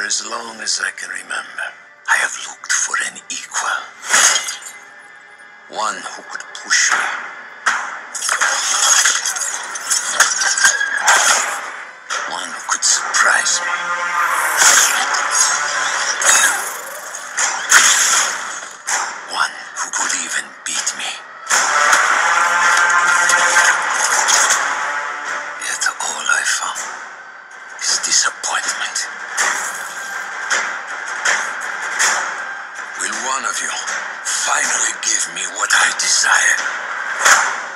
as long as I can remember, I have looked for an equal. One who could push me. One who could surprise me. One who could even beat me. Yet all I found is disappointment. Will one of you finally give me what I desire?